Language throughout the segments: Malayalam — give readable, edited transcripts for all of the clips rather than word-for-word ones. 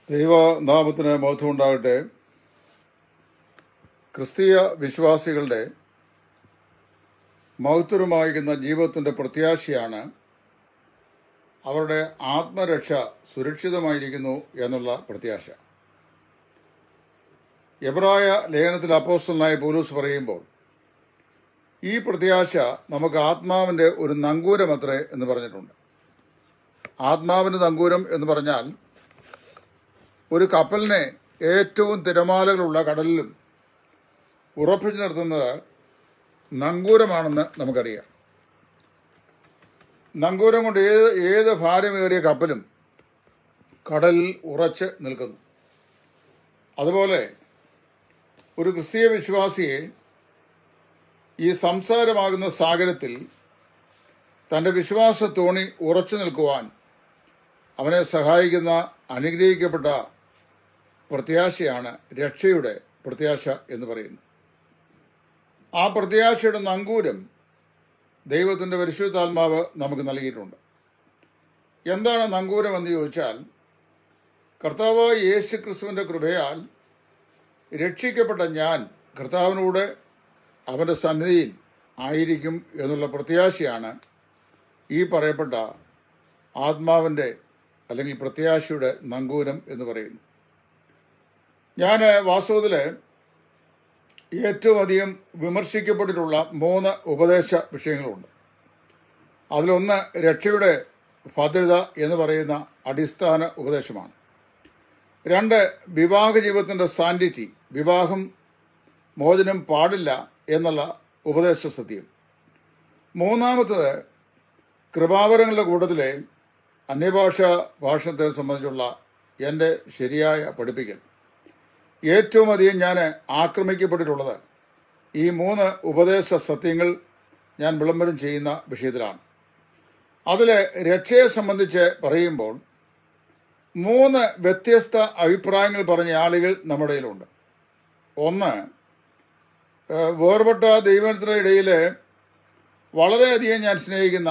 ദൈവനാമത്തിന് മഹത്വം ഉണ്ടാകട്ടെ. ക്രിസ്തീയ വിശ്വാസികളുടെ മഹത്വമായിരിക്കുന്ന ജീവിതത്തിൻ്റെ പ്രത്യാശയാണ് അവരുടെ ആത്മരക്ഷ സുരക്ഷിതമായിരിക്കുന്നു എന്നുള്ള പ്രത്യാശ. എബ്രായ ലേഖനത്തിൽ അപ്പോസ്തലനായ പൗലോസ് പറയുമ്പോൾ ഈ പ്രത്യാശ നമുക്ക് ആത്മാവിൻ്റെ ഒരു നങ്കൂരമത്രേ എന്ന് പറഞ്ഞിട്ടുണ്ട്. ആത്മാവിൻ്റെ നങ്കൂരം എന്ന് പറഞ്ഞാൽ ഒരു കപ്പലിനെ ഏറ്റവും തിരമാലകളുള്ള കടലിലും ഉറപ്പിച്ചു നിർത്തുന്നത് നങ്കൂരമാണെന്ന് നമുക്കറിയാം. നങ്കൂരം കൊണ്ട് ഏത് ഭാരമേറിയ കപ്പലും കടലിൽ ഉറച്ച് നിൽക്കുന്നു. അതുപോലെ ഒരു ക്രിസ്തീയ വിശ്വാസിയെ ഈ സംസാരമാകുന്ന സാഗരത്തിൽ തൻ്റെ വിശ്വാസ തോണി ഉറച്ചു നിൽക്കുവാൻ അവനെ സഹായിക്കുന്ന അനുഗ്രഹിക്കപ്പെട്ട പ്രത്യാശയാണ് രക്ഷയുടെ പ്രത്യാശ എന്ന് പറയുന്നത്. ആ പ്രത്യാശയുടെ നങ്കൂരം ദൈവത്തിൻ്റെ പരിശുദ്ധാത്മാവ് നമുക്ക് നൽകിയിട്ടുണ്ട്. എന്താണ് നങ്കൂരം എന്ന് ചോദിച്ചാൽ, കർത്താവായ യേശു ക്രിസ്തുവിൻ്റെ കൃപയാൽ രക്ഷിക്കപ്പെട്ട ഞാൻ കർത്താവിനൂടെ അവൻ്റെ സന്നിധിയിൽ ആയിരിക്കും എന്നുള്ള പ്രത്യാശയാണ് ഈ പറയപ്പെട്ട ആത്മാവിൻ്റെ അല്ലെങ്കിൽ പ്രത്യാശയുടെ നങ്കൂരം എന്ന് പറയുന്നു. ഞാൻ വാസ്തവത്തിൽ ഏറ്റവും അധികം വിമർശിക്കപ്പെട്ടിട്ടുള്ള 3 ഉപദേശ വിഷയങ്ങളുണ്ട്. അതിലൊന്ന് രക്ഷയുടെ ഭദ്രത എന്ന് പറയുന്ന അടിസ്ഥാന ഉപദേശമാണ്. 2 വിവാഹ ജീവിതത്തിൻ്റെ സാൻഡിറ്റി, വിവാഹം മോചനം പാടില്ല എന്നുള്ള ഉപദേശ സത്യം. 3-ാമത്തത് കൃപാവരങ്ങളുടെ കൂട്ടത്തിലെ അന്യഭാഷ ഭാഷണത്തെ സംബന്ധിച്ചുള്ള എൻ്റെ ശരിയായ പഠിപ്പിക്കൽ. ഏറ്റവും അധികം ഞാൻ ആക്രമിക്കപ്പെട്ടിട്ടുള്ളത് ഈ 3 ഉപദേശ സത്യങ്ങൾ ഞാൻ വിളംബരം ചെയ്യുന്ന വിഷയത്തിലാണ്. അതിൽ രക്ഷയെ സംബന്ധിച്ച് പറയുമ്പോൾ 3 വ്യത്യസ്ത അഭിപ്രായങ്ങൾ പറഞ്ഞ ആളുകൾ നമ്മുടെ ഇടയിലുണ്ട്. ഒന്ന്, വേർപെട്ട ദൈവത്തിൻ്റെ ഇടയിൽ വളരെയധികം ഞാൻ സ്നേഹിക്കുന്ന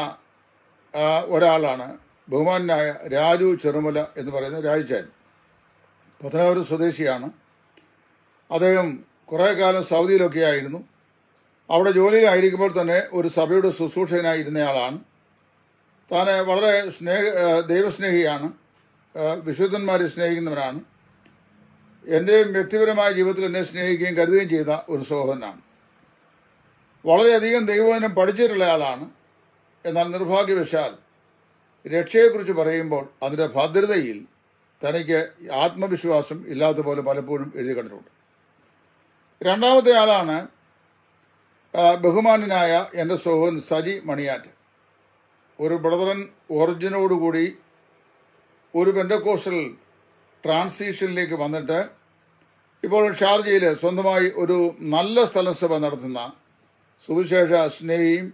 ഒരാളാണ് ബഹുമാനായ രാജു ചെറുമല എന്ന് പറയുന്ന രാജുചാൻ. പത്തനാപുരം സ്വദേശിയാണ്. അദ്ദേഹം കുറേ കാലം സൗദിയിലൊക്കെ ആയിരുന്നു. അവിടെ ജോലിയിലായിരിക്കുമ്പോൾ തന്നെ ഒരു സഭയുടെ ശുശ്രൂഷകനായിരുന്നയാളാണ്. താൻ വളരെ ദൈവസ്നേഹിയാണ്, വിശുദ്ധന്മാരെ സ്നേഹിക്കുന്നവനാണ്. എൻ്റെയും വ്യക്തിപരമായ ജീവിതത്തിൽ എന്നെ സ്നേഹിക്കുകയും കരുതുകയും ചെയ്ത ഒരു സഹോദരനാണ്. വളരെയധികം ദൈവവചനം പഠിച്ചിട്ടുള്ള ആളാണ്. എന്നാൽ നിർഭാഗ്യവശാൽ രക്ഷയെക്കുറിച്ച് പറയുമ്പോൾ അതിൻ്റെ ഭദ്രതയിൽ തനിക്ക് ആത്മവിശ്വാസം ഇല്ലാത്തപോലെ പലപ്പോഴും എഴുതി കണ്ടിട്ടുണ്ട്. 2-ാമത്തെ ആളാണ് ബഹുമാന്യനായ എൻ്റെ സഹോദരൻ സജി മണിയാറ്റ്. ഒരു ബ്രദറൻ ഒറിജിനോടുകൂടി ഒരു പെന്തക്കോസ്റ്റൽ ട്രാൻസിഷനിലേക്ക് വന്നിട്ട് ഇപ്പോൾ ഷാർജയിൽ സ്വന്തമായി ഒരു നല്ല സ്ഥലസഭ നടത്തുന്ന സുവിശേഷ സ്നേഹിയും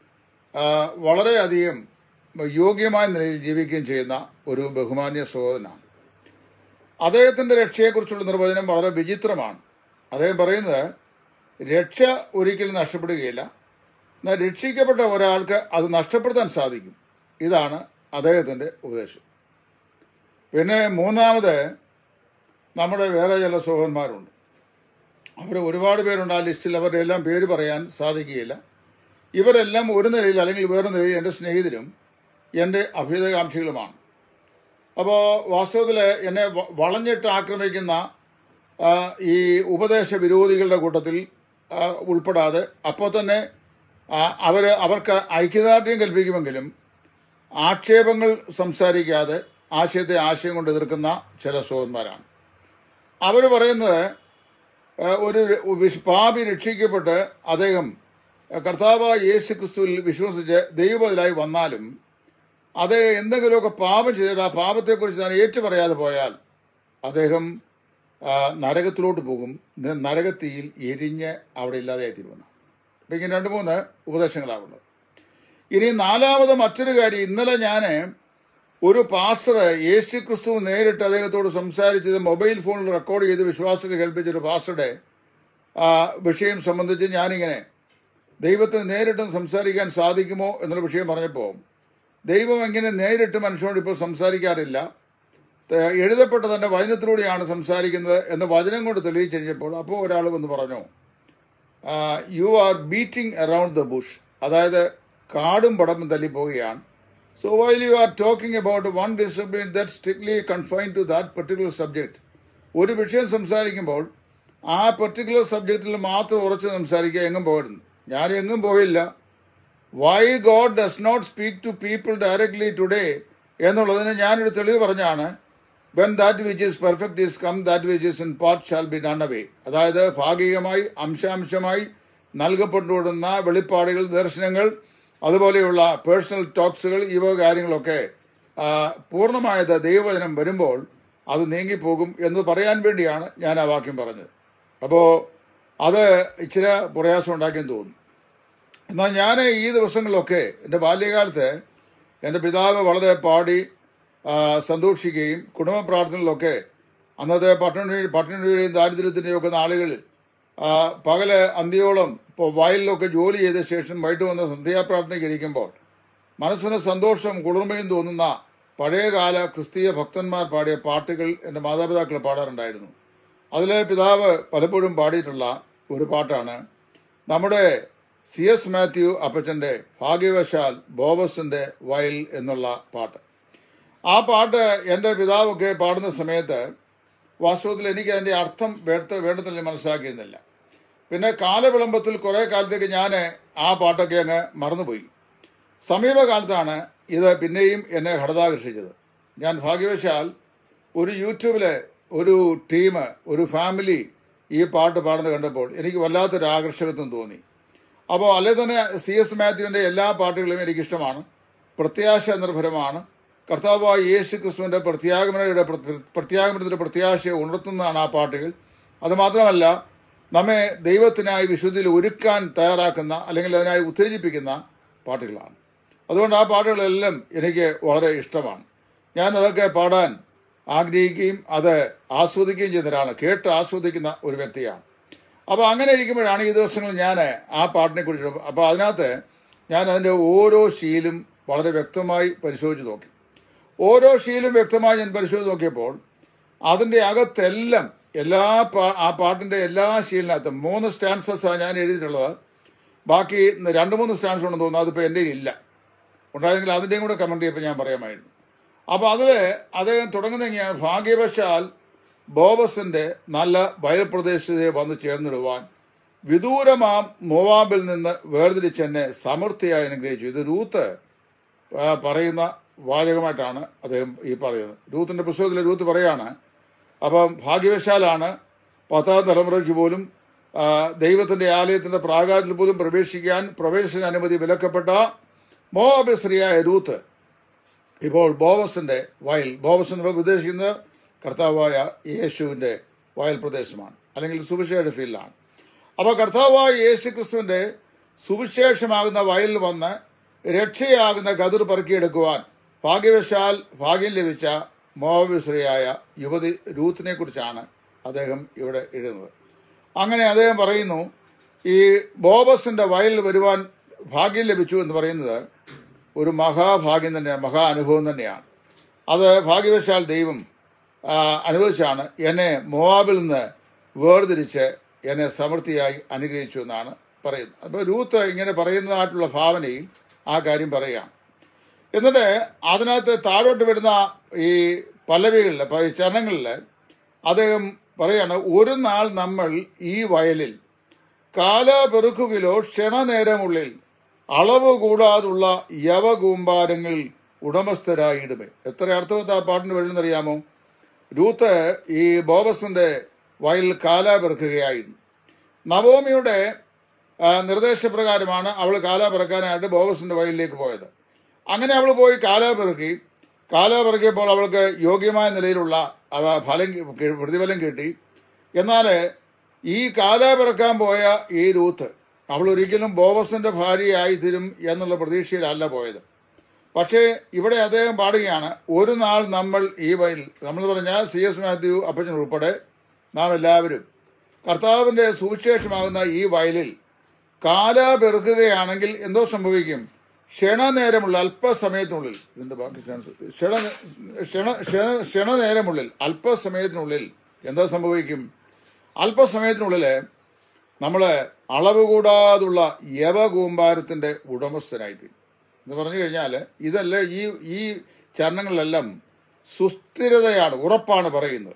വളരെയധികം യോഗ്യമായ നിലയിൽ ജീവിക്കുകയും ചെയ്യുന്ന ഒരു ബഹുമാന്യ സഹോദരനാണ്. അദ്ദേഹത്തിൻ്റെ രക്ഷയെക്കുറിച്ചുള്ള നിർവചനം വളരെ വിചിത്രമാണ്. അദ്ദേഹം പറയുന്നത് രക്ഷ ഒരിക്കലും നഷ്ടപ്പെടുകയില്ല, എന്നാൽ രക്ഷിക്കപ്പെട്ട ഒരാൾക്ക് അത് നഷ്ടപ്പെടുത്താൻ സാധിക്കും. ഇതാണ് അദ്ദേഹത്തിൻ്റെ ഉപദേശം. പിന്നെ 3-ാമത് നമ്മുടെ വേറെ ചില സഹോദരന്മാരുണ്ട്. അവർ ഒരുപാട് പേരുണ്ട്. ആ ലിസ്റ്റിൽ അവരുടെ എല്ലാം പേര് പറയാൻ സാധിക്കുകയില്ല. ഇവരെല്ലാം ഒരു നിലയിൽ അല്ലെങ്കിൽ വേറെ നിലയിൽ എൻ്റെ സ്നേഹിതരും എൻ്റെ അഭ്യുതകാംക്ഷികളുമാണ്. അപ്പോൾ വാസ്തവത്തിൽ എന്നെ വളഞ്ഞിട്ട് ആക്രമിക്കുന്ന ഈ ഉപദേശ വിരോധികളുടെ കൂട്ടത്തിൽ ഉൾപ്പെടാതെ അപ്പോൾ തന്നെ അവർക്ക് ഐക്യദാർഢ്യം കൽപ്പിക്കുമെങ്കിലും ആക്ഷേപങ്ങൾ സംസാരിക്കാതെ ആശയം കൊണ്ട് എതിർക്കുന്ന ചില സഹോദരന്മാരാണ്. അവർ പറയുന്നത് ഒരു പാപി രക്ഷിക്കപ്പെട്ട് അദ്ദേഹം കർത്താവായ യേശു ക്രിസ്തുവിൽ വിശ്വസിച്ച് ദൈവബദലായി വന്നാലും അത് എന്തെങ്കിലുമൊക്കെ പാപം ചെയ്തിട്ട് ആ പാപത്തെക്കുറിച്ച് താൻ ഏറ്റുപറയാതെ പോയാൽ അദ്ദേഹം നരകത്തിലോട്ട് പോകും, നരകത്തിയിൽ എരിഞ്ഞ് അവിടെ ഇല്ലാതെയായി തീരുമെന്ന്. അപ്പം ഇങ്ങനെ 2-3 ഉപദേശങ്ങളാണുള്ളത്. ഇനി 4-ാമത് മറ്റൊരു കാര്യം, ഇന്നലെ ഞാൻ ഒരു പാസ്റ്റർ യേശു ക്രിസ്തു നേരിട്ട് അദ്ദേഹത്തോട് സംസാരിച്ചത് മൊബൈൽ ഫോണിൽ റെക്കോർഡ് ചെയ്ത് വിശ്വാസികൾ കേൾപ്പിച്ചൊരു പാസ്റ്ററുടെ വിഷയം സംബന്ധിച്ച് ഞാനിങ്ങനെ ദൈവത്തിന് നേരിട്ട് സംസാരിക്കാൻ സാധിക്കുമോ എന്നുള്ള വിഷയം പറഞ്ഞപ്പോൾ ദൈവം എങ്ങനെ നേരിട്ട് മനുഷ്യനോട് ഇപ്പോൾ സംസാരിക്കാറില്ല, എഴുതപ്പെട്ട തന്റെ വചനത്തിലൂടെയാണ് സംസാരിക്കുന്നത് എന്ന് വചനം കൊണ്ട് തെളിയിച്ചു കഴിഞ്ഞപ്പോൾ അപ്പോൾ ഒരാൾ വന്ന് പറഞ്ഞു, you are beating around the bush, അതായത് കാടും പടമ്പും തല്ലിപ്പോവുകയാണ്. So while you are talking about one discipline that strictly confined to that particular subject, ഒരു വിഷയം സംസാരിക്കുമ്പോൾ ആ പെർട്ടിക്കുലർ സബ്ജക്റ്റിൽ മാത്രം ഉറച്ച് സംസാരിക്കുക, എങ്ങും പോയിരുന്നു. ഞാൻ എങ്ങും പോയില്ല. Why God does not speak to people directly today എന്നുള്ളതിന് ഞാനൊരു തെളിവ് പറഞ്ഞാണ്, when that which is perfect is come that which is in part shall be done away. അതായത് ഭാഗികമായി അംശാംശമായി നൽകപ്പെട്ടുകൊടുന്ന വെളിപ്പാടുകൾ, ദർശനങ്ങൾ, അതുപോലെയുള്ള പേഴ്സണൽ ടോക്സുകൾ, ഇവ കാര്യങ്ങളൊക്കെ പൂർണ്ണമായത് ദൈവവചനം വരുമ്പോൾ അത് നീങ്ങിപ്പോകും എന്ന് പറയാൻ വേണ്ടിയാണ് ഞാൻ ആ വാക്യം പറഞ്ഞത്. അപ്പോൾ അത് ഇച്ചിരി പ്രയാസം ഉണ്ടാക്കിയെന്ന് തോന്നുന്നു. എന്നാൽ ഞാൻ ഈ ദിവസങ്ങളിലൊക്കെ എൻ്റെ ബാല്യകാലത്ത് എൻ്റെ പിതാവ് വളരെ പാടി സന്തോഷിക്കുകയും കുടുംബ പ്രാർത്ഥനകളിലൊക്കെ അന്നത്തെ പട്ടിണിയുടെയും ദാരിദ്ര്യത്തിൻ്റെയും ഒക്കെ നാളുകളിൽ പകല് അന്തിയോളം ഇപ്പോൾ വയലിലൊക്കെ ജോലി ചെയ്ത ശേഷം വൈകിട്ട് വന്ന് സന്ധ്യാപ്രാർത്ഥനയ്ക്ക് ഇരിക്കുമ്പോൾ മനസ്സിന് സന്തോഷം കുളിർമയും തോന്നുന്ന പഴയകാല ക്രിസ്തീയ ഭക്തന്മാർ പാടിയ പാട്ടുകൾ എൻ്റെ മാതാപിതാക്കൾ പാടാറുണ്ടായിരുന്നു. അതിലെ പിതാവ് പലപ്പോഴും പാടിയിട്ടുള്ള ഒരു പാട്ടാണ് നമ്മുടെ CS മാത്യു അപ്പച്ചൻ്റെ ഭാഗ്യവശാൽ ബോബസിൻ്റെ വയൽ എന്നുള്ള പാട്ട്. ആ പാട്ട് എൻ്റെ പിതാവൊക്കെ പാടുന്ന സമയത്ത് വാസ്തവത്തിൽ എനിക്ക് അതിൻ്റെ അർത്ഥം വേണ്ടത്തിൽ മനസ്സിലാക്കിയിരുന്നില്ല. പിന്നെ കാലവിളംബത്തിൽ കുറേ കാലത്തേക്ക് ഞാൻ ആ പാട്ടൊക്കെ അങ്ങ് മറന്നുപോയി. സമീപകാലത്താണ് ഇത് പിന്നെയും എന്നെ ഹഠാകർഷിച്ചത്. ഞാൻ ഭാഗ്യവശാൽ ഒരു യൂട്യൂബിലെ ഒരു ടീം, ഒരു ഫാമിലി ഈ പാട്ട് പാടുന്നത് കണ്ടപ്പോൾ എനിക്ക് വല്ലാത്തൊരു ആകർഷകത്വം തോന്നി. അപ്പോൾ അല്ലെ തന്നെ CS മാത്യുവിൻ്റെ എല്ലാ പാട്ടുകളും എനിക്കിഷ്ടമാണ്. പ്രത്യാശ നിർഭരമാണ്. കർത്താവായ യേശു ക്രിസ്തുവിൻ്റെ പ്രത്യാഗമനത്തിന്റെ പ്രത്യാശയെ ഉണർത്തുന്നതാണ് ആ പാട്ടുകൾ. അതുമാത്രമല്ല, നമ്മെ ദൈവത്തിനായി വിശുദ്ധിയിൽ ഒരുക്കാൻ തയ്യാറാക്കുന്ന അല്ലെങ്കിൽ അതിനായി ഉത്തേജിപ്പിക്കുന്ന പാട്ടുകളാണ്. അതുകൊണ്ട് ആ പാട്ടുകളെല്ലാം എനിക്ക് വളരെ ഇഷ്ടമാണ്. ഞാൻ അതൊക്കെ പാടാൻ ആഗ്രഹിക്കുകയും അത് ആസ്വദിക്കുകയും ചെയ്യുന്നവരാണ്, കേട്ട് ആസ്വദിക്കുന്ന ഒരു വ്യക്തിയാണ്. അപ്പോൾ അങ്ങനെ ഇരിക്കുമ്പോഴാണ് ഈ ദിവസങ്ങളിൽ ഞാൻ ആ പാട്ടിനെ കുറിച്ച്, അപ്പോൾ അതിനകത്ത് ഞാൻ അതിൻ്റെ ഓരോ ശീലും വളരെ വ്യക്തമായി പരിശോധിച്ച് നോക്കി. ഓരോ ശീലും വ്യക്തമായി ഞാൻ പരിശോധിച്ച് നോക്കിയപ്പോൾ അതിൻ്റെ അകത്തെല്ലാം ആ പാട്ടിൻ്റെ എല്ലാ ശീലിനകത്തും 3 സ്റ്റാൻസസാണ് ഞാൻ എഴുതിയിട്ടുള്ളത്. ബാക്കി 2-3 സ്റ്റാൻസ് ഉണ്ടെന്ന് തോന്നുന്നു. അതിപ്പോൾ എൻ്റെ ഇല്ല. ഉണ്ടായെങ്കിൽ അതിൻ്റെയും കൂടെ കമൻറ്റ് ചെയ്യുമ്പോൾ ഞാൻ പറയാമായിരുന്നു. അപ്പോൾ അതിൽ അദ്ദേഹം തുടങ്ങുന്ന എങ്ങനെയാണ്, ഭാഗ്യവശാൽ ബോബസിന്റെ നല്ല വയൽപ്രദേശത്തെ വന്ന് ചേർന്നിടുവാൻ വിദൂരമാം മോവാബിൽ നിന്ന് വേർതിരിച്ചെന്നെ സമൃദ്ധിയായി അനുഗ്രഹിച്ചു. ഇത് രൂത്ത് പറയുന്ന വാചകമായിട്ടാണ് അദ്ദേഹം ഈ പറയുന്നത്. രൂത്തിന്റെ പുസ്തകത്തിൽ രൂത്ത് പറയാണ്, അപ്പം ഭാഗ്യവശാലാണ് 10ാം തലമുറയ്ക്ക് പോലും ദൈവത്തിന്റെ ആലയത്തിന്റെ പ്രാകാരത്തിൽ പോലും പ്രവേശന അനുമതി വിലക്കപ്പെട്ട മോവാബ് സ്ത്രീയായ രൂത്ത് ഇപ്പോൾ ബോവസിന്റെ വയൽ, ബോവസ് എന്ന് ഉദ്ദേശിക്കുന്നത് കർത്താവായ യേശുവിൻ്റെ വയൽ പ്രദേശമാണ്, അല്ലെങ്കിൽ സുവിശേഷ ഫീൽഡാണ്. അപ്പോൾ കർത്താവായ യേശു ക്രിസ്തുവിൻ്റെ സുവിശേഷമാകുന്ന വയലിൽ വന്ന് രക്ഷയാകുന്ന കതിർ പറക്കിയെടുക്കുവാൻ ഭാഗ്യവശാൽ ഭാഗ്യം ലഭിച്ച മോവാബ് സ്ത്രീയായ യുവതി രൂത്തിനെ കുറിച്ചാണ് അദ്ദേഹം ഇവിടെ എഴുതുന്നത്. അങ്ങനെ അദ്ദേഹം പറയുന്നു, ഈ ബോബസിന്റെ വയലിൽ വരുവാൻ ഭാഗ്യം ലഭിച്ചു എന്ന് പറയുന്നത് ഒരു മഹാഭാഗ്യം തന്നെയാണ്, മഹാ അനുഭവം തന്നെയാണ്. അത് ഭാഗ്യവശാൽ ദൈവം അനുവദിച്ചാണ് എന്നെ മോവാബിൽ നിന്ന് വേർതിരിച്ച് എന്നെ സമൃദ്ധിയായി അനുഗ്രഹിച്ചു എന്നാണ് പറയുന്നത്. അപ്പോൾ രൂത്ത് ഇങ്ങനെ പറയുന്നതായിട്ടുള്ള ഭാവനയിൽ ആ കാര്യം പറയുകയാണ്. എന്നിട്ട് അതിനകത്ത് താഴോട്ട് വരുന്ന ഈ പല്ലവികളിൽ, ഈ ചരണങ്ങളിൽ അദ്ദേഹം പറയാണ്, ഒരു നാൾ നമ്മൾ ഈ വയലിൽ കാല പെറുക്കുകിലോ ക്ഷണനേരമുള്ളിൽ അളവ് കൂടാതുള്ള യവകൂമ്പാരങ്ങളിൽ ഉടമസ്ഥരായിടുമേ. എത്ര അർത്ഥവത്ത ആ പാട്ടിന് വരുന്നറിയാമോ? രൂത്ത് ഈ ബോബസിന്റെ വയലിൽ കാല പെറുക്കുകയായിരുന്നു. നവോമിയുടെ നിർദ്ദേശപ്രകാരമാണ് അവൾ കാല പെറുക്കാനായിട്ട് ബോബസിന്റെ വയലിലേക്ക് പോയത്. അങ്ങനെ അവൾ പോയി കാല പെറുക്കിയപ്പോൾ അവൾക്ക് യോഗ്യമായ നിലയിലുള്ള പ്രതിഫലം കിട്ടി. എന്നാൽ ഈ കാല പെറുക്കാൻ പോയ ഈ രൂത്ത് അവൾ ഒരിക്കലും ബോബസിന്റെ ഭാര്യയായി തീരും എന്നുള്ള പ്രതീക്ഷയിലല്ല പോയത്. പക്ഷേ ഇവിടെ അദ്ദേഹം പാടുകയാണ്, ഒരു നാൾ നമ്മൾ ഈ വയലിൽ, നമ്മൾ പറഞ്ഞാൽ CS മാത്യു അപ്പച്ചൻ ഉൾപ്പെടെ നാം എല്ലാവരും കർത്താവിന്റെ സുവിശേഷമാകുന്ന ഈ വയലിൽ കാല പെറുക്കുകയാണെങ്കിൽ എന്തോ സംഭവിക്കും? ക്ഷണനേരമുള്ള അല്പസമയത്തിനുള്ളിൽ ഇതിന്റെ ബാക്കി ക്ഷണനേരമുള്ളിൽ അല്പസമയത്തിനുള്ളിൽ എന്താ സംഭവിക്കും? അല്പസമയത്തിനുള്ളിൽ നമ്മൾ അളവ് കൂടാതുള്ള യവകൂമ്പാരത്തിന്റെ ഉടമസ്ഥനായിത്തീരും എന്ന് പറഞ്ഞു കഴിഞ്ഞാൽ ഇതല്ല ഈ ചരണങ്ങളിലെല്ലാം സുസ്ഥിരതയാണ്, ഉറപ്പാണ് പറയുന്നത്.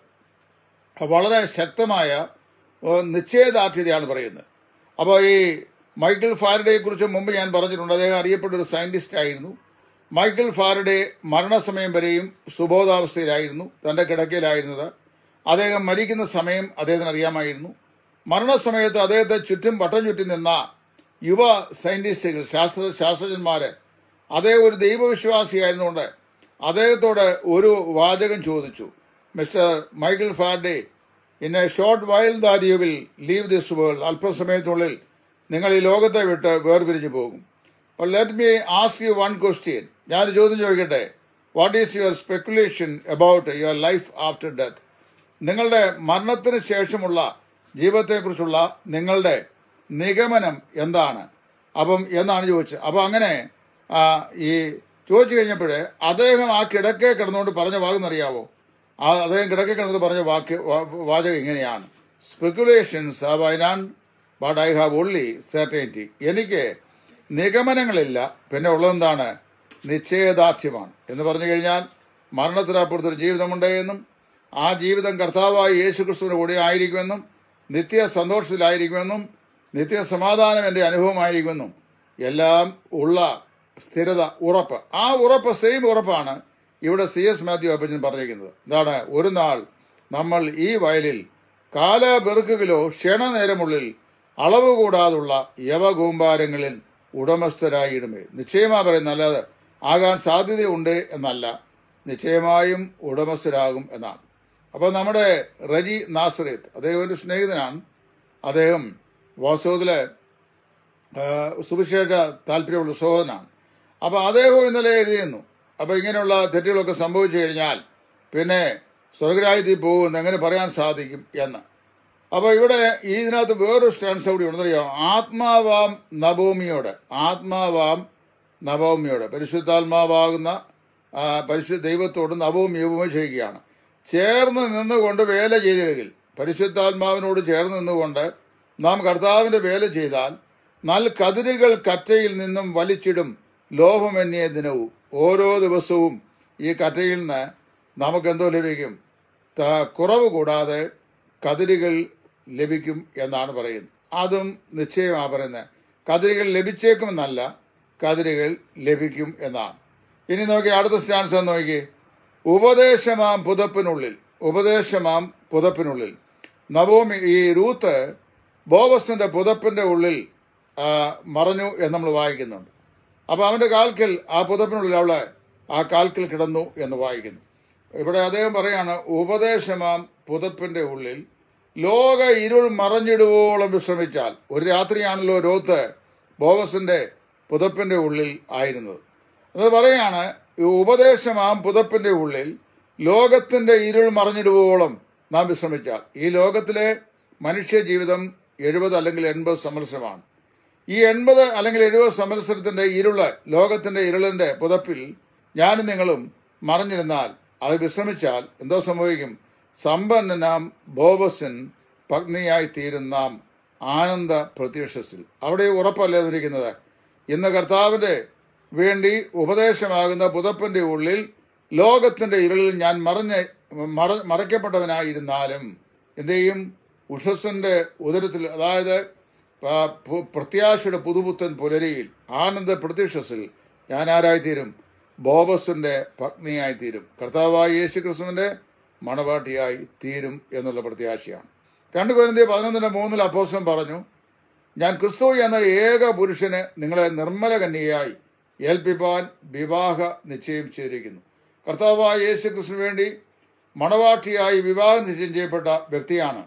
വളരെ ശക്തമായ നിശ്ചയദാർഢ്യതയാണ് പറയുന്നത്. അപ്പോൾ ഈ മൈക്കിൾ ഫാരഡയെ കുറിച്ച് മുമ്പ് ഞാൻ പറഞ്ഞിട്ടുണ്ട്. അദ്ദേഹം അറിയപ്പെട്ട ഒരു സയന്റിസ്റ്റ് ആയിരുന്നു. മൈക്കിൾ ഫാരഡെ മരണസമയം വരെയും സുബോധാവസ്ഥയിലായിരുന്നു, തന്റെ കിടക്കയിലായിരുന്നത്. അദ്ദേഹം മരിക്കുന്ന സമയം അദ്ദേഹത്തിന് അറിയാമായിരുന്നു. മരണസമയത്ത് അദ്ദേഹത്തെ ചുറ്റും വട്ടം ചുറ്റി നിന്ന യുവ സയന്റിസ്റ്റുകൾ, ശാസ്ത്രജ്ഞന്മാര്, അദ്ദേഹം ഒരു ദൈവവിശ്വാസിയായിരുന്നുകൊണ്ട് അദ്ദേഹത്തോട് ഒരു വാചകം ചോദിച്ചു. Mister Michael Faraday, in a short while that you will leave this world, അല്പസമയത്തിനുള്ളിൽ നിങ്ങൾ ഈ ലോകത്തെ വിട്ട് വേർപിരിഞ്ഞു പോകും. അപ്പോൾ let me ask you one question. ഞാൻ ചോദ്യം ചോദിക്കട്ടെ. What is your speculation about your life after death? നിങ്ങളുടെ മരണത്തിന് ശേഷമുള്ള ജീവിതത്തെക്കുറിച്ചുള്ള നിങ്ങളുടെ നിഗമനം എന്താണ്? എന്നാണ് ചോദിച്ചത്. അപ്പം അങ്ങനെ ഈ ചോദിച്ചു കഴിഞ്ഞപ്പോഴേ അദ്ദേഹം ആ കിടക്കെ കിടന്നുകൊണ്ട് പറഞ്ഞ വാക്കെന്നറിയാവോ? അദ്ദേഹം കിടക്കെ കിടന്നത് പറഞ്ഞ വാചകം ഇങ്ങനെയാണ്: speculations have I none but I have only certainty. എനിക്ക് നിഗമനങ്ങളില്ല, പിന്നെ ഉള്ളതെന്താണ്? നിശ്ചയദാർഢ്യമാണ്. എന്ന് പറഞ്ഞു കഴിഞ്ഞാൽ മരണത്തിനപ്പുറത്തൊരു ജീവിതമുണ്ട് എന്നും ആ ജീവിതം കർത്താവായ യേശുക്രിസ്തുവിന്റെ കൂടെ ആയിരിക്കുമെന്നും നിത്യ സന്തോഷത്തിലായിരിക്കുമെന്നും നിത്യ സമാധാനം എൻ്റെ അനുഭവമായിരിക്കുമെന്നും എല്ലാം ഉള്ള സ്ഥിരത, ഉറപ്പ്. ആ ഉറപ്പ്, സെയിം ഉറപ്പാണ് ഇവിടെ CS മാത്യു അപ്പച്ചൻ പറഞ്ഞിരിക്കുന്നത്. എന്താണ്? ഒരു നാൾ നമ്മൾ ഈ വയലിൽ കാലബെറുക്കുകിലോ ക്ഷണനേരമുള്ളിൽ അളവ് കൂടാതുള്ള യവകൂമ്പാരങ്ങളിൽ ഉടമസ്ഥരായിടുമേ. നിശ്ചയമാ പറയുന്നത്, അല്ലാതെ ആകാൻ സാധ്യതയുണ്ട് എന്നല്ല, നിശ്ചയമായും ഉടമസ്ഥരാകും എന്നാണ്. അപ്പോൾ നമ്മുടെ റജി നാസറേത്ത്, അദ്ദേഹം ഒരു സ്നേഹിതനാണ്. അദ്ദേഹം വാസ്തവത്തില് സുവിശേഷ താല്പര്യമുള്ള സഹോദരനാണ്. അപ്പോൾ അദ്ദേഹം ഇന്നലെ എഴുതിയിരുന്നു, അപ്പോൾ ഇങ്ങനെയുള്ള തെറ്റുകളൊക്കെ സംഭവിച്ചു കഴിഞ്ഞാൽ പിന്നെ സ്വർഗരാജ്യത്തിൽ പോകുമെന്ന് എങ്ങനെ പറയാൻ സാധിക്കും എന്ന്. അപ്പോൾ ഇവിടെ ഇതിനകത്ത് വേറൊരു സ്റ്റാൻസ് കൂടി ഉണ്ടെന്നറിയാം. ആത്മാവാം നവോമിയോട് പരിശുദ്ധാത്മാവാകുന്ന ദൈവത്തോട് നവോമിയവും ചെയ്യുകയാണ്. ചേർന്ന് നിന്നുകൊണ്ട് വേല ചെയ്തിടുകിൽ, പരിശുദ്ധാത്മാവിനോട് ചേർന്ന് നിന്നുകൊണ്ട് നാം കർത്താവിന്റെ വേല ചെയ്താൽ കതിരുകൾ കറ്റയിൽ നിന്നും വലിച്ചിടും ലോഹമെന്നിയ ദിനവും. ഓരോ ദിവസവും ഈ കറ്റയിൽ നിന്ന് നമുക്കെന്തോ ലഭിക്കും? കുറവ് കൂടാതെ കതിരുകൾ ലഭിക്കും എന്നാണ് പറയുന്നത്. അതും നിശ്ചയമാണ് പറയുന്നത്. കതിരുകൾ ലഭിച്ചേക്കുമെന്നല്ല, കതിരുകൾ ലഭിക്കും എന്നാണ്. ഇനി നോക്കി അടുത്ത സ്റ്റാൻസ് എന്ന് നോക്കി. ഉപദേശമാം പുതപ്പിനുള്ളിൽ നവോമി, ഈ റൂത്ത് ബോവസിന്റെ പുതപ്പിന്റെ ഉള്ളിൽ മറഞ്ഞു എന്ന് നമ്മൾ വായിക്കുന്നുണ്ട്. അപ്പൊ അവന്റെ കാൽക്കൽ, ആ പുതപ്പിനുള്ളിൽ അവള് ആ കാൽക്കൽ കിടന്നു എന്ന് വായിക്കുന്നു. ഇവിടെ അദ്ദേഹം പറയാണ്, ഉപദേശമാം പുതപ്പിന്റെ ഉള്ളിൽ ലോക ഇരുൾ മറഞ്ഞിടുവോളം വിശ്രമിച്ചാൽ. ഒരു രാത്രിയാണല്ലോ രൂത്ത് ബോവസിന്റെ പുതപ്പിന്റെ ഉള്ളിൽ ആയിരുന്നത്. അത് പറയാണ്, ഉപദേശമാം പുതപ്പിന്റെ ഉള്ളിൽ ലോകത്തിന്റെ ഇരുൾ മറഞ്ഞിടുവോളം നാം വിശ്രമിച്ചാൽ. ഈ ലോകത്തിലെ മനുഷ്യ ജീവിതം 70 അല്ലെങ്കിൽ 80 സംവത്സരമാണ്. ഈ 80 അല്ലെങ്കിൽ 70 സംവത്സരത്തിന്റെ ലോകത്തിന്റെ ഇരുളിന്റെ പുതപ്പിൽ ഞാനും നിങ്ങളും മറഞ്ഞിരുന്നാൽ, അത് വിശ്രമിച്ചാൽ എന്തോ സംഭവിക്കും? സമ്പന്നനാം ബോവസിൻ പത്നിയായി തീരുന്നാം ആനന്ദ പ്രത്യക്ഷത്തിൽ. അവിടെ ഉറപ്പല്ലേ എന്നിരിക്കുന്നത്? ഇന്ന് കർത്താവിന്റെ വേണ്ടി ഉപദേശമാകുന്ന പുതപ്പിന്റെ ഉള്ളിൽ ലോകത്തിന്റെ ഇരുളിൽ ഞാൻ മറയ്ക്കപ്പെട്ടവനായിരുന്നാലും എന്ത് ചെയ്യും? ഉഷസ്സിന്റെ ഉദരത്തിൽ, അതായത് പ്രത്യാശയുടെ പുതുപുത്തൻ പുലരിയിൽ ആനന്ദ പ്രത്യക്ഷത്തിൽ ഞാൻ ആരായിത്തീരും? ബോവസിന്റെ പത്നിയായിത്തീരും, കർത്താവായ യേശുക്രിസ്തുവിന്റെ മണവാട്ടിയായി തീരും എന്നുള്ള പ്രത്യാശയാണ്. 2 കൊരിന്ത്യർ 11:3 അപ്പോസ്തലൻ പറഞ്ഞു, ഞാൻ ക്രിസ്തു എന്ന ഏക പുരുഷന് നിങ്ങളെ നിർമ്മല കന്യകയായി ഏൽപ്പിപ്പാൻ വിവാഹ നിശ്ചയം ചെയ്തിരിക്കുന്നു. കർത്താവായ യേശുക്രിസ്തുവിന് വേണ്ടി മണവാട്ടിയായി വിവാഹം നിശ്ചയം ചെയ്യപ്പെട്ട വ്യക്തിയാണ്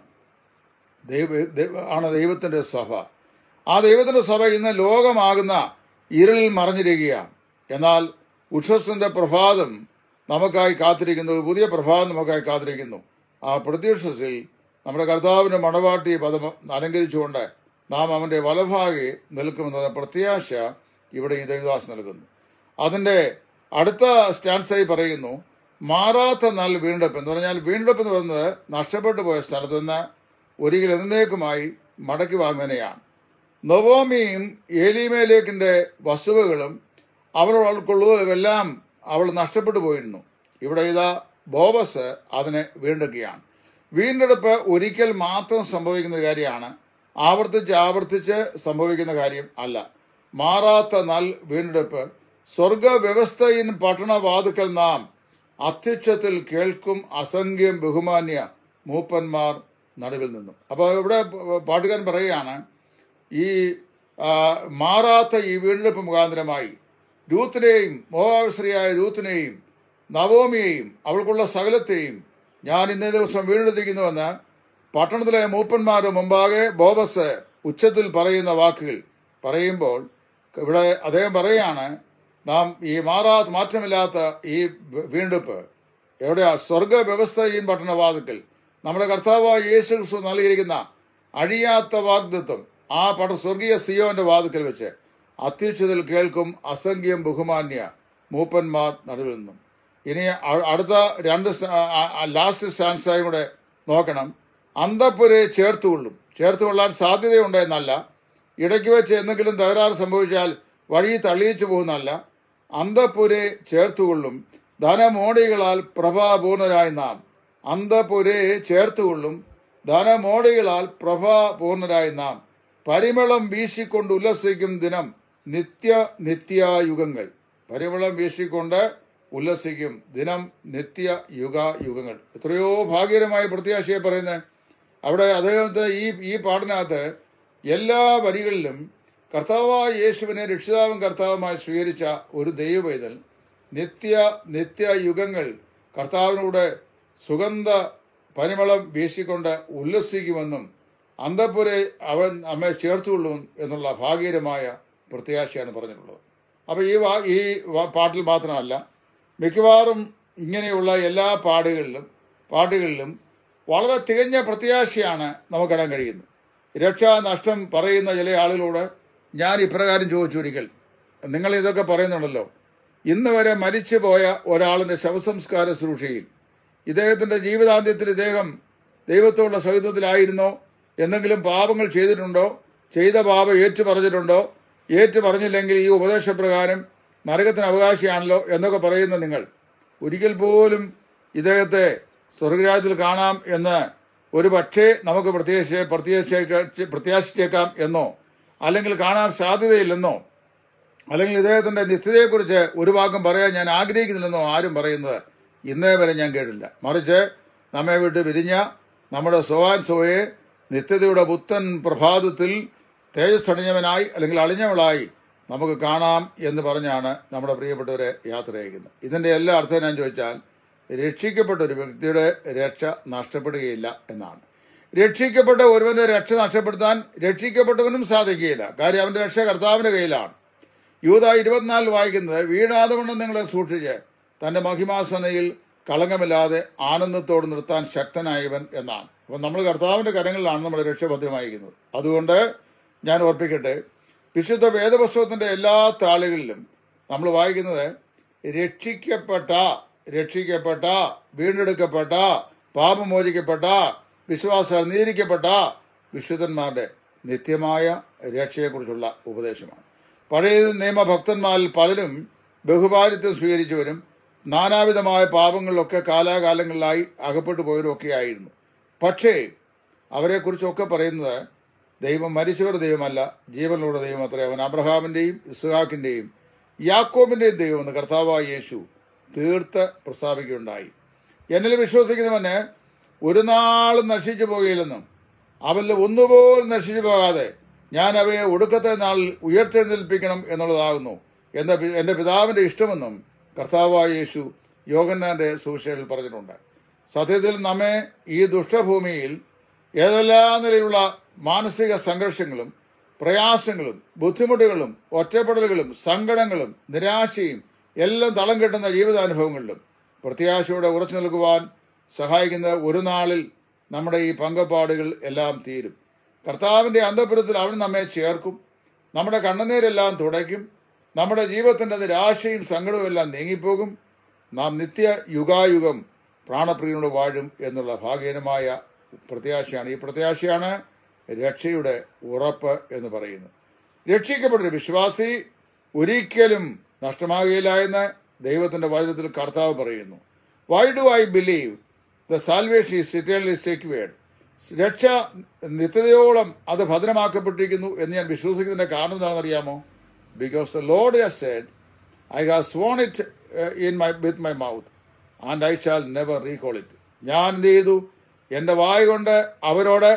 ദൈവത്തിന്റെ സഭ. ആ ദൈവത്തിന്റെ സഭ ഇന്ന് ലോകമാകുന്ന ഇരുളിൽ മറഞ്ഞിരിക്കുകയാണ്. എന്നാൽ ഉഷസ്സിന്റെ പ്രഭാതം നമുക്കായി കാത്തിരിക്കുന്നു, ഒരു പുതിയ പ്രഭാതം നമുക്കായി കാത്തിരിക്കുന്നു. ആ പ്രത്യക്ഷത്തിൽ നമ്മുടെ കർത്താവിന്റെ മണവാട്ടി പദം അലങ്കരിച്ചുകൊണ്ട് നാം അവന്റെ വലഭാഗെ നിൽക്കുമെന്ന പ്രത്യാശ ഇവിടെ ഈ ദേവദാസ് നൽകുന്നു. അതിന്റെ അടുത്ത സ്റ്റാൻസായി പറയുന്നു, മാറാത്ത നാൾ വീണ്ടെടുപ്പ് എന്ന് പറഞ്ഞാൽ, വീണ്ടെടുപ്പ് എന്ന് പറയുന്നത് നഷ്ടപ്പെട്ടു പോയ സ്ഥലത്ത് നിന്ന് ഒരിക്കൽ എന്നേക്കുമായി മടക്കി വാങ്ങുന്നതിനെയാണ്. നൊവോമിയും ഏലീമേലേക്കിന്റെ വസ്തുവകളും അവളുൾക്കൊള്ളുന്നതെല്ലാം അവൾ നഷ്ടപ്പെട്ടു പോയിരുന്നു. ഇവിടെ ഇതാ ബോവസ് അതിനെ വീണ്ടെടുക്കുകയാണ്. വീണ്ടെടുപ്പ് ഒരിക്കൽ മാത്രം സംഭവിക്കുന്ന കാര്യമാണ്, ആവർത്തിച്ച് സംഭവിക്കുന്ന കാര്യം അല്ല. മാറാത്ത നാൾ വീണ്ടെടുപ്പ് സ്വർഗവ്യവസ്ഥയിൻ പട്ടണവാതുക്കൽ നാം അത്യുച്ചത്തിൽ കേൾക്കും അസംഖ്യം ബഹുമാന്യ മൂപ്പന്മാർ നടുവിൽ നിന്നും. അപ്പോൾ ഇവിടെ പാട്ടുകാരൻ പറയുകയാണ്, ഈ മാറാത്ത ഈ വീണ്ടെടുപ്പ് മുഖാന്തരമായി രൂത്തിനെയും മോവാബ് രൂത്തിനെയും നവോമിയെയും അവൾക്കുള്ള സകലത്തെയും ഞാൻ ഇന്നേ ദിവസം വീണ്ടെടുത്തിരിക്കുന്നുവെന്ന് പട്ടണത്തിലെ മൂപ്പന്മാരുടെ മുമ്പാകെ ബോവസ് ഉച്ചത്തിൽ പറയുന്ന വാക്കുകൾ പറയുമ്പോൾ ഇവിടെ അദ്ദേഹം പറയുകയാണ്, നാം ഈ മാറ്റമില്ലാത്ത ഈ വീണ്ടെടുപ്പ് എവിടെയാ? സ്വർഗവ്യവസ്ഥയും പട്ടണവാതിക്കൽ നമ്മുടെ കർത്താവായ യേശു ക്രിസ്തു നൽകിയിരിക്കുന്ന അഴിയാത്ത വാഗ്ദത്വം ആ സ്വർഗീയ സിയോന്റെ വാതിക്കൽ വെച്ച് അത്യുച്ചതിൽ കേൾക്കും അസംഖ്യം ബഹുമാന്യ മൂപ്പന്മാർ നടുവിൽ നിന്നും. ഇനി അടുത്ത ലാസ്റ്റ് സ്റ്റാൻസായും കൂടെ നോക്കണം. അന്തപ്പുരെ ചേർത്തുകൊള്ളാൻ സാധ്യതയുണ്ടെന്നല്ല, ഇടയ്ക്ക് വെച്ച് എന്തെങ്കിലും തകരാറ് സംഭവിച്ചാൽ വഴി തള്ളിയിച്ചു പോകുന്നല്ല. അന്തപ്പുരെ ചേർത്തുകൊള്ളും ധനമോടികളാൽ പ്രഭാപൂർണരായി നാം. അന്തപ്പുരെ ചേർത്തുകൊള്ളും ധനമോടികളാൽ പ്രഭാപൂർണരായി നാം. പരിമളം വീശിക്കൊണ്ട് ഉല്ലസിക്കും ദിനം നിത്യയുഗങ്ങൾ. പരിമളം വീശിക്കൊണ്ട് ഉല്ലസിക്കും ദിനം യുഗങ്ങൾ. എത്രയോ ഭാഗ്യകരമായ പ്രത്യാശയെ പറയുന്നത്. അവിടെ അദ്ദേഹത്തെ ഈ പാട്ടിനകത്ത് എല്ലാ വരികളിലും കർത്താവായ യേശുവിനെ രക്ഷിതാവും കർത്താവുമായി സ്വീകരിച്ച ഒരു ദൈവപൈതൽ നിത്യയുഗങ്ങൾ കർത്താവിനൂടെ സുഗന്ധ പരിമളം വീശിക്കൊണ്ട് ഉല്ലസിക്കുമെന്നും അന്തപ്പുരെ അവൻ നമ്മെ ചേർത്തുകൊള്ളും എന്നുള്ള ഭാഗ്യകരമായ പ്രത്യാശയാണ് പറഞ്ഞിട്ടുള്ളത്. അപ്പോൾ ഈ പാട്ടിൽ മാത്രമല്ല, മിക്കവാറും ഇങ്ങനെയുള്ള എല്ലാ പാട്ടുകളിലും വളരെ തികഞ്ഞ പ്രത്യാശയാണ് നമുക്കിടാൻ കഴിയുന്നത്. രക്ഷാനഷ്ടം പറയുന്ന ചില ആളുകളോട് ഞാൻ ഇപ്രകാരം ചോദിച്ചു ഒരിക്കൽ, നിങ്ങൾ ഇതൊക്കെ പറയുന്നുണ്ടല്ലോ, ഇന്ന് വരെ മരിച്ചു പോയ ഒരാളിന്റെ ശവസംസ്കാര ശുശ്രൂഷയിൽ ഇദ്ദേഹത്തിന്റെ ജീവിതാന്ത്യത്തിൽ ഇദ്ദേഹം ദൈവത്തോടുള്ള സഹിതത്തിലായിരുന്നോ? എന്തെങ്കിലും പാപങ്ങൾ ചെയ്തിട്ടുണ്ടോ? ചെയ്ത പാപം ഏറ്റു പറഞ്ഞില്ലെങ്കിൽ ഈ ഉപദേശപ്രകാരം നരകത്തിന് അവകാശിയാണല്ലോ എന്നൊക്കെ പറയുന്ന നിങ്ങൾ ഒരിക്കൽ പോലും ഇദ്ദേഹത്തെ സ്വർഗരാജ്യത്തിൽ കാണാം എന്ന് ഒരു പക്ഷേ നമുക്ക് പ്രത്യാശിച്ചേക്കാം എന്നോ, അല്ലെങ്കിൽ കാണാൻ സാധ്യതയില്ലെന്നോ, അല്ലെങ്കിൽ ഇദ്ദേഹത്തിന്റെ നിത്യതയെക്കുറിച്ച് ഒരു വാക്കും പറയാൻ ഞാൻ ആഗ്രഹിക്കുന്നില്ലെന്നോ ആരും പറയുന്നത് ഇന്നേ വരെ ഞാൻ കേട്ടില്ല. മറിച്ച് നമ്മെ വിട്ട് പിരിഞ്ഞ നമ്മുടെ സോയെ നിത്യതയുടെ പുത്തൻ പ്രഭാതത്തിൽ തേജസ് അണിഞ്ഞവനായി അല്ലെങ്കിൽ അളിഞ്ഞവളായി നമുക്ക് കാണാം എന്ന് പറഞ്ഞാണ് നമ്മുടെ പ്രിയപ്പെട്ടവരെ യാത്ര അയക്കുന്നത്. ഇതിന്റെ എല്ലാ അർത്ഥം ഞാൻ ചോദിച്ചാൽ, രക്ഷിക്കപ്പെട്ട ഒരു വ്യക്തിയുടെ രക്ഷ നഷ്ടപ്പെടുകയില്ല എന്നാണ്. രക്ഷിക്കപ്പെട്ട ഒരുവന്റെ രക്ഷ നഷ്ടപ്പെടുത്താൻ രക്ഷിക്കപ്പെട്ടവനും സാധിക്കുകയില്ല. കാര്യം അവന്റെ രക്ഷ കർത്താവിന്റെ കയ്യിലാണ്. യൂദ 24 വായിക്കുന്നത്, വീഴാതെ വണ്ണം നിങ്ങളെ സൂക്ഷിച്ച് തന്റെ മഹിമാസനയിൽ കളങ്കമില്ലാതെ ആനന്ദത്തോട് നിർത്താൻ ശക്തനായവൻ എന്നാണ്. അപ്പം നമ്മൾ കർത്താവിന്റെ കരങ്ങളിലാണ് നമ്മുടെ രക്ഷ ഭദ്രമായിരിക്കുന്നത്. അതുകൊണ്ട് ഞാൻ ഓർപ്പിക്കട്ടെ, വിശുദ്ധ വേദപുസ്തകത്തിന്റെ എല്ലാ താളുകളിലും നമ്മൾ വായിക്കുന്നത് രക്ഷിക്കപ്പെട്ട വീണ്ടെടുക്കപ്പെട്ട പാപമോചിക്കപ്പെട്ട വിശ്വാസാൽ നീതിക്കപ്പെട്ട വിശുദ്ധന്മാരുടെ നിത്യമായ രക്ഷയെക്കുറിച്ചുള്ള ഉപദേശമാണ്. പഴയ നിയമഭക്തന്മാരിൽ പലരും ബഹുഭാരിത്വം സ്വീകരിച്ചവരും നാനാവിധമായ പാപങ്ങളിലൊക്കെ കാലാകാലങ്ങളിലായി അകപ്പെട്ടു പോയവരൊക്കെ ആയിരുന്നു. പക്ഷേ അവരെക്കുറിച്ചൊക്കെ പറയുന്നത് ദൈവം മരിച്ചവരുടെ ദൈവമല്ല, ജീവനുള്ള ദൈവം അത്രേ. അവൻ അബ്രഹാമിന്റെയും ഇസ്ഹാക്കിന്റെയും യാക്കോബിന്റെയും ദൈവമെന്ന് കർത്താവായ യേശു തീർത്ത് പ്രസ്താവിക്കുകയുണ്ടായി. എന്നിൽ വിശ്വസിക്കുന്നവന് ഒരു നാളും നശിച്ചു പോകുകയില്ലെന്നും അവരിൽ ഒന്നുപോലും നശിച്ചു പോകാതെ ഞാൻ അവയെ ഒടുക്കത്തെ നാളിൽ ഉയർത്തെഴുന്നേൽപ്പിക്കണം എന്നുള്ളതാകുന്നു എന്റെ പിതാവിന്റെ ഇഷ്ടമെന്നും കർത്താവായ യേശു യോഹന്നാന്റെ സുവിശേഷത്തിൽ പറഞ്ഞിട്ടുണ്ട്. സത്യത്തിൽ നമ്മെ ഈ ദുഷ്ടഭൂമിയിൽ ഏതെല്ലാം നിലയിലുള്ള മാനസിക സംഘർഷങ്ങളും പ്രയാസങ്ങളും ബുദ്ധിമുട്ടുകളും ഒറ്റപ്പെടലുകളും സങ്കടങ്ങളും നിരാശയും എല്ലാം തളം കെട്ടുന്ന ജീവിതാനുഭവങ്ങളിലും പ്രത്യാശയോടെ ഉറച്ചു നിൽക്കുവാൻ സഹായിക്കുന്ന ഒരു നാളിൽ നമ്മുടെ ഈ പങ്കപ്പാടുകൾ എല്ലാം തീരും. കർത്താവിന്റെ അന്തഃപുരത്തിൽ അവൻ നമ്മെ ചേർക്കും, നമ്മുടെ കണ്ണുനീരെല്ലാം തുടയ്ക്കും, നമ്മുടെ ജീവിതത്തിൻ്റെ നിരാശയും സങ്കടവും എല്ലാം നീങ്ങിപ്പോകും. നാം നിത്യ യുഗായുഗം പ്രാണപ്രിയനോട് വാഴും എന്നുള്ള ഭാഗ്യകരമായ പ്രത്യാശയാണ്. ഈ പ്രത്യാശയാണ് രക്ഷയുടെ ഉറപ്പ് എന്ന് പറയുന്നത്. രക്ഷിക്കപ്പെട്ടൊരു വിശ്വാസി ഒരിക്കലും നഷ്ടമാകുകയില്ല എന്ന് ദൈവത്തിൻ്റെ വചനത്തിൽ കർത്താവ് പറയുന്നു. Why do I believe the salvation is eternally secured? രക്ഷ നിത്യതയോളം അത് ഭദ്രമാക്കപ്പെട്ടിരിക്കുന്നു എന്ന് ഞാൻ വിശ്വസിക്കുന്നതിൻ്റെ കാരണം എന്താണെന്ന് അറിയാമോ? Because the Lord has said, I have sworn it with my mouth and I shall never recall it. ഞാൻ എന്ത് ചെയ്തു? എൻ്റെ വായ കൊണ്ട് അവരോട്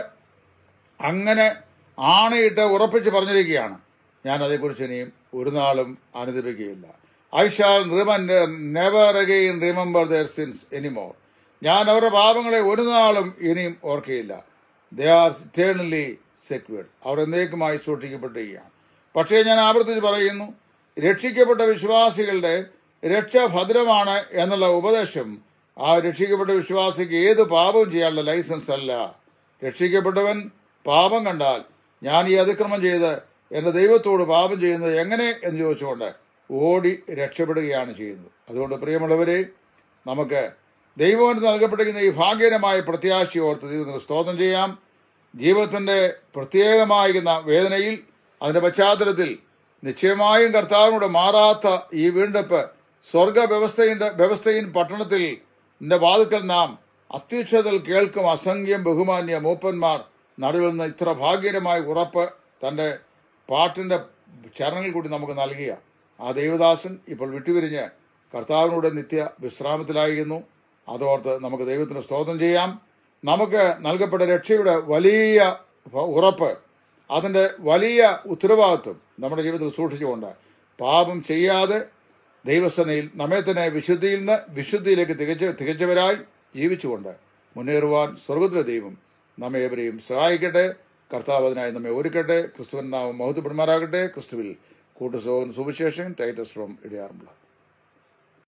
അങ്ങനെ ആണയിട്ട് ഉറപ്പിച്ച് പറഞ്ഞിരിക്കുകയാണ്, ഞാൻ അതേക്കുറിച്ച് ഇനിയും ഒരു നാളും അനുദപിക്കുകയില്ല. I shall never again remember their sins anymore. ഞാൻ അവരുടെ പാപങ്ങളെ ഒരു നാളും ഇനിയും ഓർക്കുകയില്ല. They are eternally secured. അവർ എന്നേക്കുമായി സൂക്ഷിക്കപ്പെട്ടിരിക്കുകയാണ്. പക്ഷേ ഞാൻ ആവർത്തിച്ച് പറയുന്നു, രക്ഷിക്കപ്പെട്ട വിശ്വാസികളുടെ രക്ഷ ഭദ്രമാണ് എന്നുള്ള ഉപദേശം ആ രക്ഷിക്കപ്പെട്ട വിശ്വാസിക്ക് ഏത് പാപവും ചെയ്യാനുള്ള ലൈസൻസ് അല്ല. രക്ഷിക്കപ്പെട്ടവൻ പാപം കണ്ടാൽ ഞാൻ ഈ അതിക്രമം ചെയ്ത് എൻ്റെ ദൈവത്തോട് പാപം ചെയ്യുന്നത് എങ്ങനെ എന്ന് ചോദിച്ചുകൊണ്ട് ഓടി രക്ഷപ്പെടുകയാണ് ചെയ്യുന്നത്. അതുകൊണ്ട് പ്രിയമുള്ളവരെ, നമുക്ക് ദൈവത്തിന് നൽകപ്പെട്ടിരിക്കുന്ന ഈ ഭാഗ്യകരമായ പ്രത്യാശയോർത്ത് ദൈവത്തിന് സ്തോത്രം ചെയ്യാം. ജീവിതത്തിൻ്റെ പ്രത്യേകമായിരിക്കുന്ന വേദനയിൽ, അതിൻ്റെ പശ്ചാത്തലത്തിൽ നിശ്ചയമായും കർത്താവിനോട് മാറാത്ത ഈ വീണ്ടെടുപ്പ് വ്യവസ്ഥയിൻ പട്ടണത്തിൽ വാതിൽക്കൽ നാം അത്യുച്ചത്തിൽ കേൾക്കും അസംഖ്യം ബഹുമാന്യ മൂപ്പന്മാർ നടുവിൽ നിന്ന് ഇത്ര ഭാഗ്യകരമായ ഉറപ്പ് തൻ്റെ പാട്ടിൻ്റെ ചരണങ്ങൾ കൂടി നമുക്ക് നൽകിയ ആ ദൈവദാസൻ ഇപ്പോൾ വിട്ടുപിരിഞ്ഞ് കർത്താവിനോട് നിത്യ വിശ്രാമത്തിലായിരുന്നു. അതോർത്ത് നമുക്ക് ദൈവത്തിന് സ്തോത്രം ചെയ്യാം. നമുക്ക് നൽകപ്പെട്ട രക്ഷയുടെ വലിയ ഉറപ്പ്, അതിൻ്റെ വലിയ ഉത്തരവാദിത്വം നമ്മുടെ ജീവിതത്തിൽ സൂക്ഷിച്ചുകൊണ്ട് പാപം ചെയ്യാതെ ദൈവസേനയിൽ നമ്മെ തന്നെ വിശുദ്ധിയിൽ നിന്ന് വിശുദ്ധിയിലേക്ക് തികച്ചവരായി ജീവിച്ചുകൊണ്ട് മുന്നേറുവാൻ സ്വർഗത്തിലെ ദൈവം നമ്മെ ഏവരെയും സഹായിക്കട്ടെ. കർത്താവ് അതിനായി നമ്മെ ഒരുക്കട്ടെ. ക്രിസ്തുവിൻ നാമം മഹത്വപ്പെടുമാറാകട്ടെ. ക്രിസ്തുവിൽ കൂട്ടുസഹോദരൻ സുവിശേഷൻ ടൈറ്റസ് ഫ്രോം ഇടിയാർമുള.